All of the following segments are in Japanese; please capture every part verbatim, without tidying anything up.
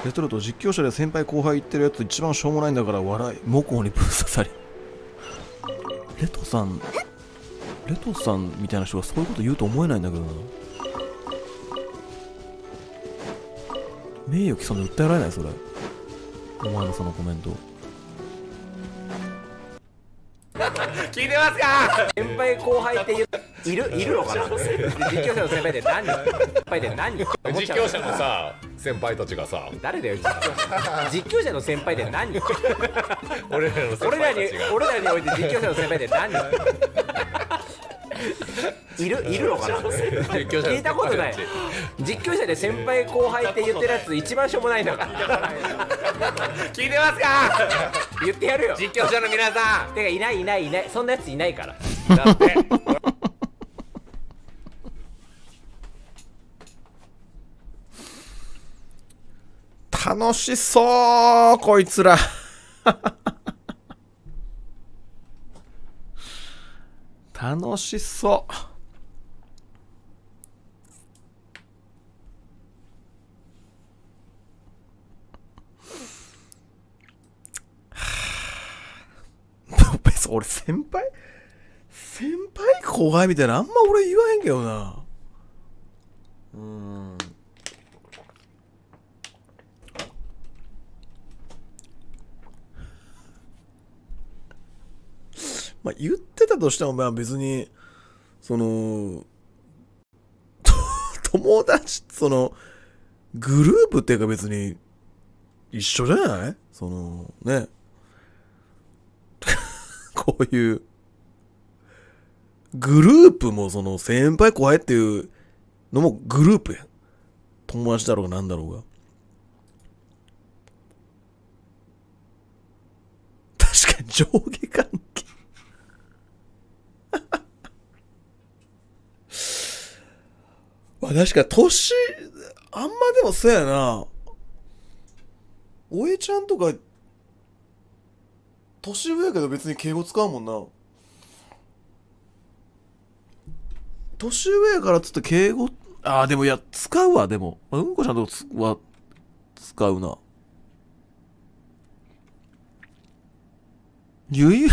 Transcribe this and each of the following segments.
レトルト実況者で先輩後輩言ってるやつ一番しょうもないんだから笑い。モコにぶっ刺さり。レトさん、レトさんみたいな人がそういうこと言うと思えないんだけどな。名誉毀損で訴えられないそれ。お前のそのコメント。 聞いてますか。先輩後輩って言ういるいるのかな。実況者の先輩って何？先輩って何？ 実況者のさ先輩たちがさ、 誰だよ実況者。実況者の先輩って何？ 俺らの先俺らに輩たちが俺らにおいて実況者の先輩って何？いるいるのかな。聞いたことない。実況者で先輩後輩って言ってるやつ一番しょうもないんだから。聞いてますか。言ってやるよ実況者の皆さん。てかいないいないいない、そんなやついないから。だって楽しそうこいつら。楽しそう。別に俺先輩先輩後輩みたいなあんま俺言わへんけどな。うーん。まあ言ってたとしてもまあ別にその友達そのグループっていうか別に一緒じゃない？そのねこういうグループもその先輩後輩っていうのもグループやん。友達だろうがなんだろうが。確かに上下関係まあ確かに年あんまでもそうやな。おえちゃんとか年上やけど別に敬語使うもんな。年上やからっつって敬語、ああでもいや使うわ。でもうんこちゃんとつは使うな。ゆい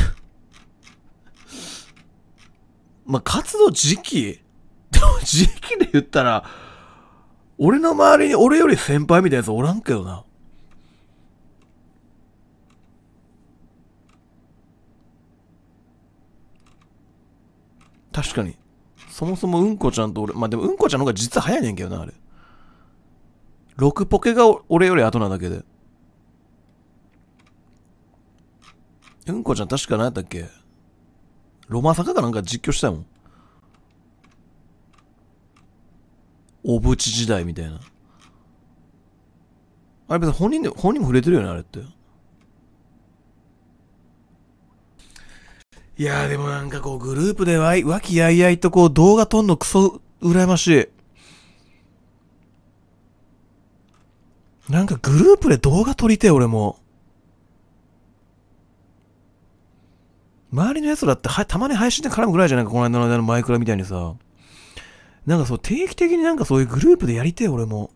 まあ活動時期でも時期で言ったら俺の周りに俺より先輩みたいなやつおらんけどな。確かにそもそもうんこちゃんと俺、まあでもうんこちゃんの方が実は早いねんけどなあれ。ろくポケが俺より後なだけで。うんこちゃん確か何やったっけ、ロマサカかなんか実況したもん。小渕時代みたいな。あれ別に本人で本人も触れてるよねあれって。いやーでもなんかこうグループでわい和気あいあいとこう動画撮んのクソ羨ましい。なんかグループで動画撮りてえ俺も。周りのやつだってはたまに配信で絡むぐらいじゃないか、この間のマイクラみたいにさ。なんかそう定期的になんかそういうグループでやりてえ俺も。